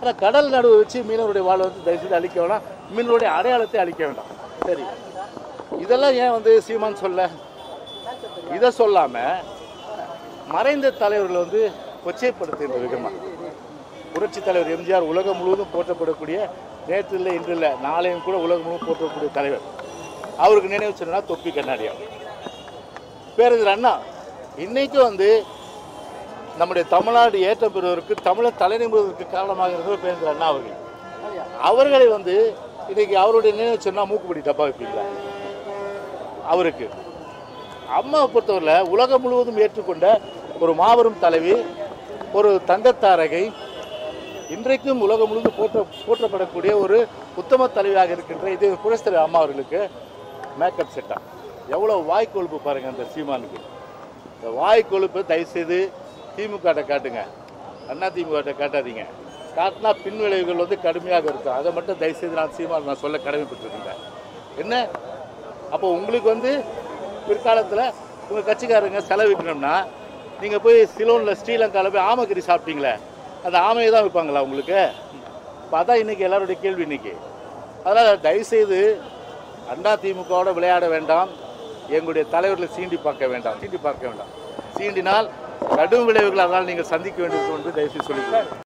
ஆனால் கடல் நடுவை வச்சு மீனவருடைய வாழ்வை வந்து தயவுசெய்து அழிக்க வேண்டாம், மீனவருடைய அடையாளத்தை அழிக்க வேண்டாம். சரி, இதெல்லாம் ஏன் வந்து சீமான் சொல்ல? இதை சொல்லாமல் மறைந்த தலைவர்களை வந்து கொச்சைப்படுத்துகின்ற விதமாக புரட்சி தலைவர் எம்ஜிஆர் உலகம் முழுவதும் போற்றப்படக்கூடிய, நேற்று இல்லை இன்று இல்லை நாளையும் கூட உலகம் முழுவதும் போற்றக்கூடிய தலைவர், அவருக்கு நினைவு சொன்னா தொப்பி கண்ணாடியா. பேரறிஞர் அண்ணா இன்னைக்கும் வந்து நம்முடைய தமிழ்நாடு ஏற்றம் பெறுவதற்கு, தமிழர் தலைநிமிடுவதற்கு காரணமாக இருந்தவர் பேரறிஞர் அண்ணா அவர்கள். அவர்களை வந்து இன்னைக்கு அவருடைய நினைவு சொன்னா மூக்குப்படி டப்பா வைப்பீங்களா? அவருக்கு அம்மாவை பொறுத்தவரையில் உலகம் முழுவதும் ஏற்றுக்கொண்ட ஒரு மாபெரும் தலைவி, ஒரு தங்கத்தாரகை, இன்றைக்கும் உலகம் முழுவதும் போற்றப்படக்கூடிய ஒரு உத்தம தலைவியாக இருக்கின்ற இது புரட்சித் தலைவர் அம்மா அவர்களுக்கு மேக்கப் செட்டா. எவ்வளோ வாய் கொழுப்பு பாருங்கள் அந்த சீமானுக்கு. இந்த வாய் கொழுப்பு தயவுசெய்து திமுக காட்டுங்க, அண்ணா திமுக காட்டாதீங்க. காட்டினா பின் விளைவுகள் வந்து கடுமையாக இருக்கும். அதை மட்டும் தயவுசெய்து நான் சொல்ல கடமைப்பட்டிருக்கேன். என்ன அப்போ உங்களுக்கு வந்து பிற்காலத்தில் உங்கள் கட்சிக்காரங்க செலவிக்கணும்னா நீங்கள் போய் சிலோனில் ஸ்ரீலங்காவில் போய் ஆமைக்கறி சாப்பிட்டீங்களே, அந்த ஆமையை தான் வைப்பாங்களா உங்களுக்கு? இப்போ அதான் இன்றைக்கி எல்லாருடைய கேள்வி இன்றைக்கி. அதனால் தயவுசெய்து அண்ணா திமுகவோட விளையாட வேண்டாம், எங்களுடைய தலைவர்களை சீண்டி பார்க்க வேண்டாம். சீண்டினால் கடும் விளைவுகள் அதனால் நீங்கள் சந்திக்க வேண்டியிருக்கும் என்று தயவுசெய்து சொல்லிக்கிறேன்.